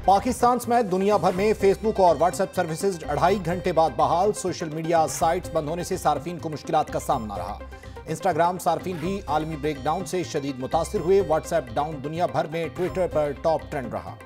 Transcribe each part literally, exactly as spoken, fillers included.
पाकिस्तान समेत दुनिया भर में फेसबुक और व्हाट्सएप सर्विसेज अढ़ाई घंटे बाद बहाल। सोशल मीडिया साइट्स बंद होने से सार्फिन को मुश्किलात का सामना रहा। इंस्टाग्राम सार्फिन भी आलमी ब्रेकडाउन से शदीद मुतासिर हुए। व्हाट्सएप डाउन दुनिया भर में, ट्विटर पर टॉप ट्रेंड रहा।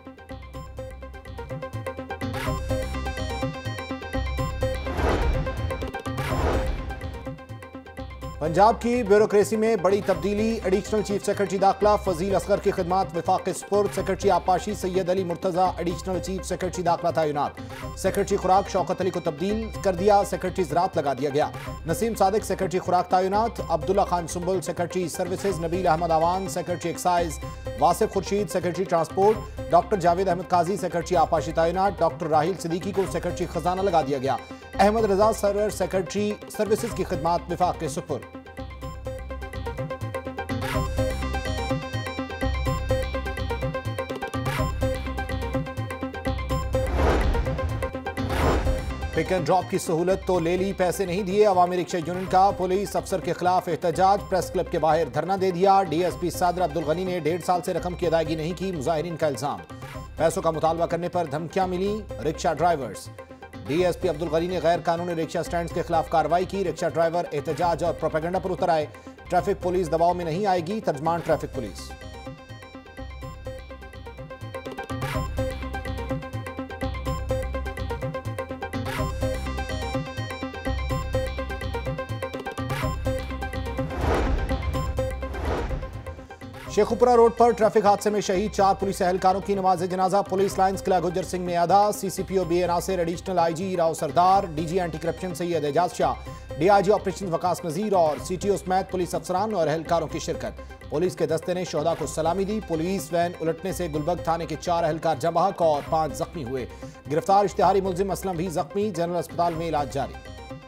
पंजाब की ब्यूरोक्रेसी में बड़ी तब्दीली। एडिशनल चीफ सेक्रेटरी दाखिला फजील असगर की खिदमात विफाक स्पुर्द। सेक्रेटरी आपाशी Syed Ali Murtaza additional chief secretary दाखिला तैनात। सेक्रेटरी खुराक शौकत अली को तब्दील कर दिया। सेक्रेटरी ज़राअत लगा दिया गया। नसीम सादिक सेक्रेटरी खुराक तैनात। Abdullah Khan Sumbul secretary services. Nabeel Ahmad Awan secretary excise. Wasif Khurshid secretary transport. Doctor Javed Ahmad Qazi secretary आपाशी तैनात। डॉक्टर राहिल सिद्दीकी को सेक्रेटरी खजाना लगा दिया गया। अहमद रजा सरवर सेक्रेटरी सर्विसेज की खिदमात विफाक के सुपुर्द। पिक एंड ड्रॉप की सहूलत तो ले ली, पैसे नहीं दिए। अवामी रिक्शा यूनियन का पुलिस अफसर के खिलाफ एहतजाज। प्रेस क्लब के बाहर धरना दे दिया। डीएसपी सादर अब्दुल गनी ने डेढ़ साल से रकम की अदायगी नहीं की, मुजाहिरीन का इल्जाम। पैसों का मुतालबा करने पर धमकियां मिली rickshaw drivers. DSP Abdul Ghani ने गैर कानूनी रिक्शा स्टैंड के खिलाफ कार्रवाई की। रिक्शा ड्राइवर एहतजाज और प्रोपेगेंडा पर उतर आए। ट्रैफिक पुलिस दबाव में नहीं आएगी, तर्जमान ट्रैफिक पुलिस। शेखुपुरा रोड पर ट्रैफिक हादसे में शहीद चार पुलिस एहलकारों की नमाज जनाजा। पुलिस लाइन्स किला गुज्जर सिंह में अदा। CCPO B A Nasir, additional IG Rao Sardar, DG anti corruption Syed Ejaz Shah, DIG operation Waqas Nazir और सीटीओ समेत पुलिस अफसरान और एहलकारों की शिरकत। पुलिस के दस्ते ने शोहदा को सलामी दी। पुलिस वैन उलटने से गुलबर्ग थाने के चार एहलकार जम बहक और पांच जख्मी हुए। गिरफ्तार इश्तिहारी मुलजिम असलम भी जख्मी, जनरल अस्पताल में इलाज जारी।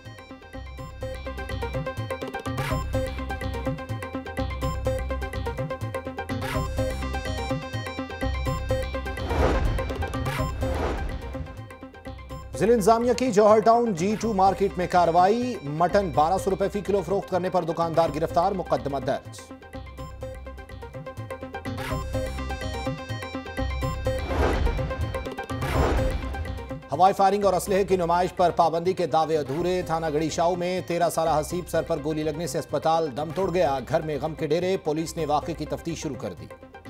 जिला इंतजामिया की Johar town G two market में कार्रवाई। मटन बारह सौ रुपए फी किलो फरोख्त करने पर दुकानदार गिरफ्तार, मुकदमा दर्ज। हवाई फायरिंग और असलहे की नुमाइश पर पाबंदी के दावे अधूरे। थाना गढ़ी शाऊ में तेरह साल हसीब सर पर गोली लगने से अस्पताल दम तोड़ गया। घर में गम के डेरे। पुलिस ने वाकये की तफ्तीश शुरू कर दी।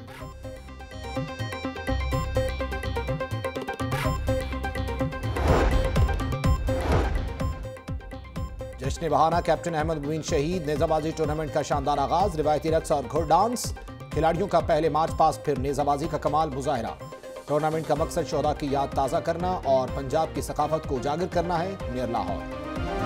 जश्न बहाना कैप्टन अहमद मुबीन शहीद। नेजाबाजी टूर्नामेंट का शानदार आगाज। रिवायती रक्स और घुड़ डांस। खिलाड़ियों का पहले मार्च पास, फिर नेजाबाजी का कमाल मुजाहिरा। टूर्नामेंट का मकसद शोहदा की याद ताज़ा करना और पंजाब की सकाफत को उजागर करना है। नियर लाहौर।